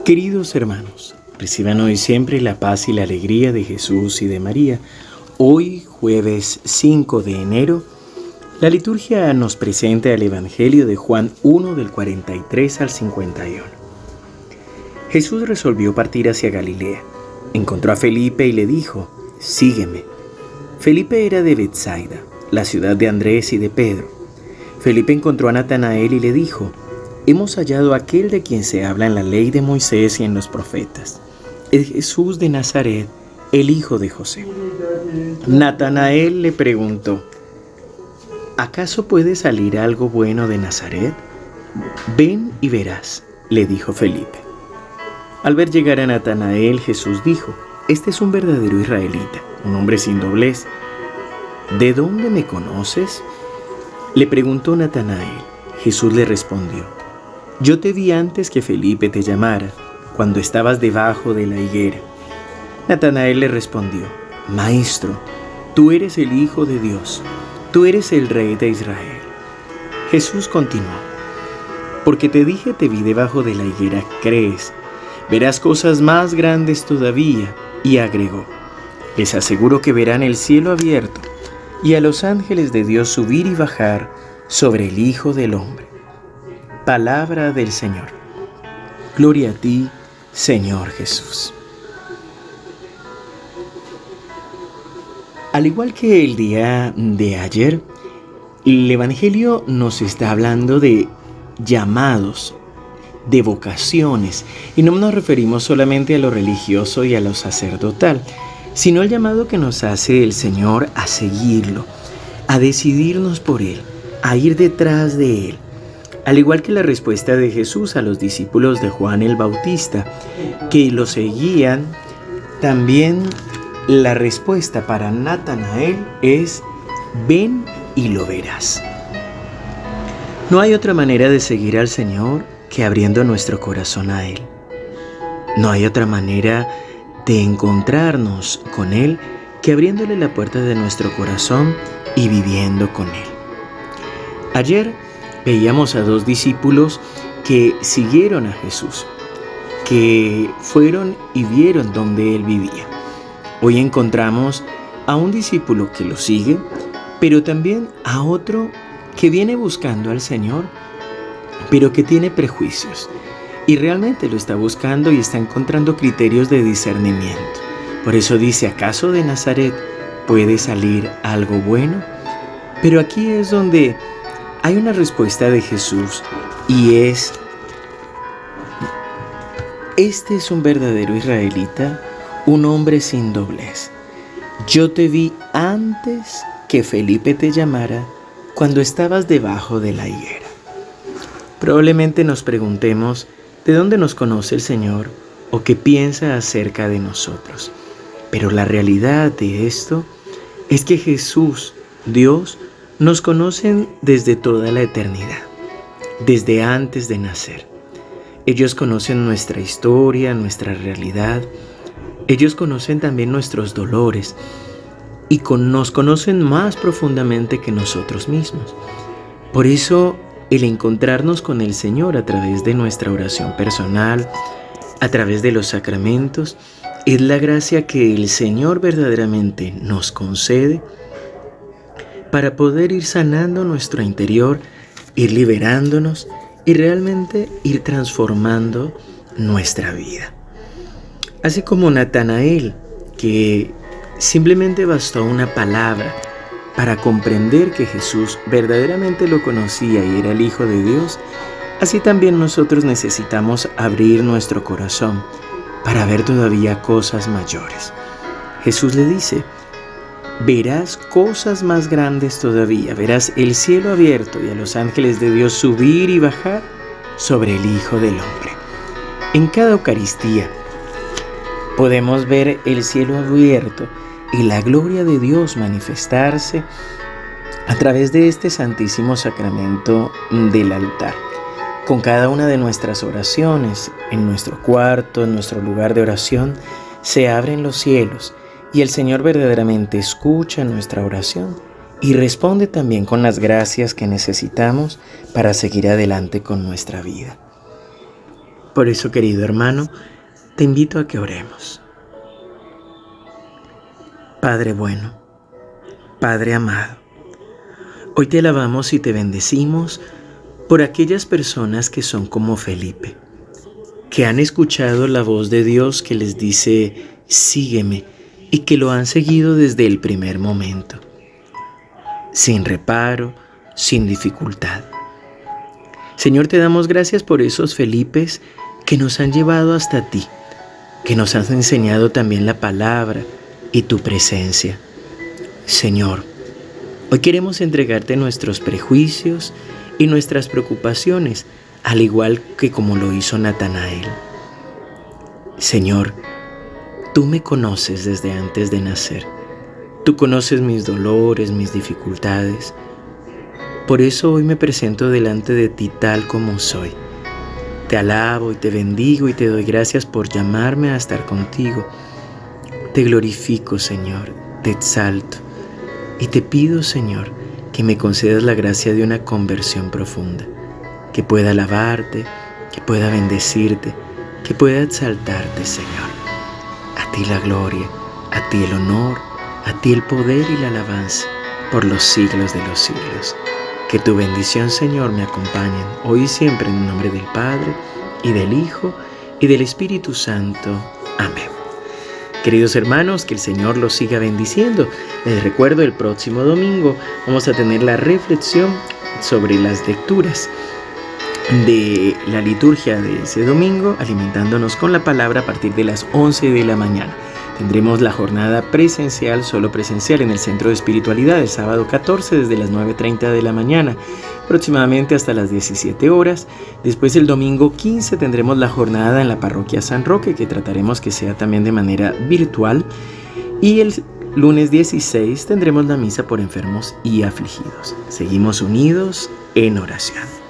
Queridos hermanos, reciban hoy siempre la paz y la alegría de Jesús y de María. Hoy, jueves 5 de enero, la liturgia nos presenta el Evangelio de Juan 1 del 43 al 51. Jesús resolvió partir hacia Galilea. Encontró a Felipe y le dijo: «Sígueme». Felipe era de Betsaida, la ciudad de Andrés y de Pedro. Felipe encontró a Natanael y le dijo: «Hemos hallado a aquel de quien se habla en la ley de Moisés y en los profetas, el Jesús de Nazaret, el hijo de José». Natanael le preguntó: «¿Acaso puede salir algo bueno de Nazaret? Ven y verás», le dijo Felipe. Al ver llegar a Natanael, Jesús dijo: «Este es un verdadero israelita, un hombre sin doblez». «¿De dónde me conoces?», le preguntó Natanael. Jesús le respondió: «Yo te vi antes que Felipe te llamara, cuando estabas debajo de la higuera». Natanael le respondió: «Maestro, tú eres el Hijo de Dios, tú eres el Rey de Israel». Jesús continuó: «Porque te dije te vi debajo de la higuera, crees. Verás cosas más grandes todavía». Y agregó: «Les aseguro que verán el cielo abierto y a los ángeles de Dios subir y bajar sobre el Hijo del Hombre». Palabra del Señor. Gloria a ti, Señor Jesús. Al igual que el día de ayer, el Evangelio nos está hablando de llamados, de vocaciones, y no nos referimos solamente a lo religioso y a lo sacerdotal, sino al llamado que nos hace el Señor a seguirlo, a decidirnos por Él, a ir detrás de Él. Al igual que la respuesta de Jesús a los discípulos de Juan el Bautista, que lo seguían, también la respuesta para Natanael es: ven y lo verás. No hay otra manera de seguir al Señor que abriendo nuestro corazón a Él. No hay otra manera de encontrarnos con Él que abriéndole la puerta de nuestro corazón y viviendo con Él. Ayer veíamos a dos discípulos que siguieron a Jesús, que fueron y vieron donde Él vivía. Hoy encontramos a un discípulo que lo sigue, pero también a otro que viene buscando al Señor, pero que tiene prejuicios y realmente lo está buscando y está encontrando criterios de discernimiento. Por eso dice: ¿acaso de Nazaret puede salir algo bueno? Pero aquí es donde hay una respuesta de Jesús y es: este es un verdadero israelita, un hombre sin doblez. Yo te vi antes que Felipe te llamara, cuando estabas debajo de la higuera. Probablemente nos preguntemos de dónde nos conoce el Señor o qué piensa acerca de nosotros. Pero la realidad de esto es que Jesús, Dios, nos conocen desde toda la eternidad, desde antes de nacer. Ellos conocen nuestra historia, nuestra realidad. Ellos conocen también nuestros dolores y nos conocen más profundamente que nosotros mismos. Por eso, el encontrarnos con el Señor a través de nuestra oración personal, a través de los sacramentos, es la gracia que el Señor verdaderamente nos concede para poder ir sanando nuestro interior, ir liberándonos y realmente ir transformando nuestra vida. Así como Natanael, que simplemente bastó una palabra para comprender que Jesús verdaderamente lo conocía y era el Hijo de Dios, así también nosotros necesitamos abrir nuestro corazón para ver todavía cosas mayores. Jesús le dice: verás cosas más grandes todavía, verás el cielo abierto y a los ángeles de Dios subir y bajar sobre el Hijo del Hombre. En cada Eucaristía podemos ver el cielo abierto y la gloria de Dios manifestarse a través de este santísimo sacramento del altar. Con cada una de nuestras oraciones, en nuestro cuarto, en nuestro lugar de oración, se abren los cielos y el Señor verdaderamente escucha nuestra oración y responde también con las gracias que necesitamos para seguir adelante con nuestra vida. Por eso, querido hermano, te invito a que oremos. Padre bueno, Padre amado, hoy te alabamos y te bendecimos por aquellas personas que son como Felipe, que han escuchado la voz de Dios que les dice, sígueme, y que lo han seguido desde el primer momento, sin reparo, sin dificultad. Señor, te damos gracias por esos Felipes que nos han llevado hasta ti, que nos has enseñado también la palabra y tu presencia. Señor, hoy queremos entregarte nuestros prejuicios y nuestras preocupaciones, al igual que como lo hizo Natanael. Señor, tú me conoces desde antes de nacer. Tú conoces mis dolores, mis dificultades. Por eso hoy me presento delante de ti tal como soy. Te alabo y te bendigo y te doy gracias por llamarme a estar contigo. Te glorifico, Señor, te exalto y te pido, Señor, que me concedas la gracia de una conversión profunda, que pueda alabarte, que pueda bendecirte, que pueda exaltarte, Señor. A ti la gloria, a ti el honor, a ti el poder y la alabanza por los siglos de los siglos. Que tu bendición, Señor, me acompañe hoy y siempre en el nombre del Padre, y del Hijo, y del Espíritu Santo. Amén. Queridos hermanos, que el Señor los siga bendiciendo. Les recuerdo, el próximo domingo vamos a tener la reflexión sobre las lecturas de la liturgia de ese domingo, alimentándonos con la palabra a partir de las 11 de la mañana. Tendremos la jornada presencial, solo presencial, en el Centro de Espiritualidad el sábado 14 desde las 9:30 de la mañana, aproximadamente hasta las 17 horas. Después el domingo 15 tendremos la jornada en la parroquia San Roque, que trataremos que sea también de manera virtual. Y el lunes 16 tendremos la misa por enfermos y afligidos. Seguimos unidos en oración.